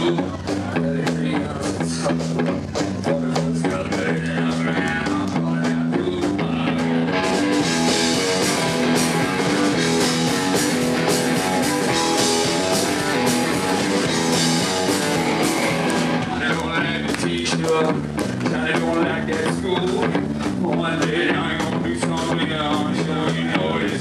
I don't like that school. One day I ain't gonna do something I'm sure you know it's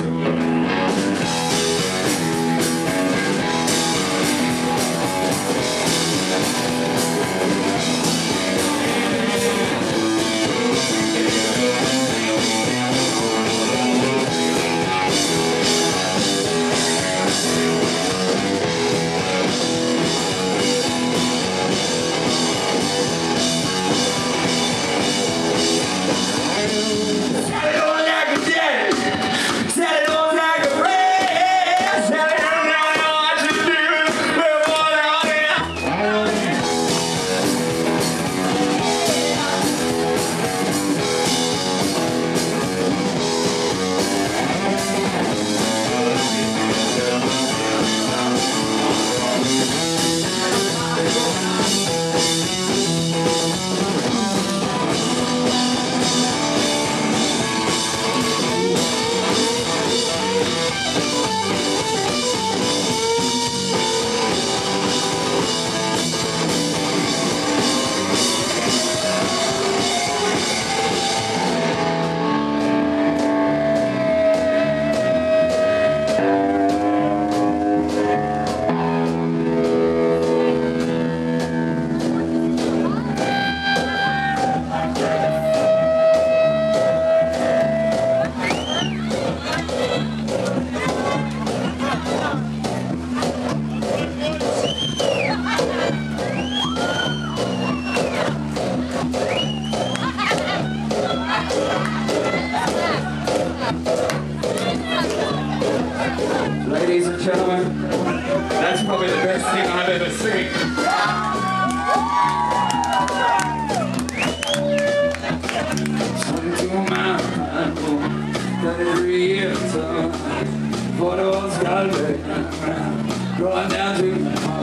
Ladies and gentlemen, that's probably the best thing I've ever seen. To my people, that every year, photos got going down to my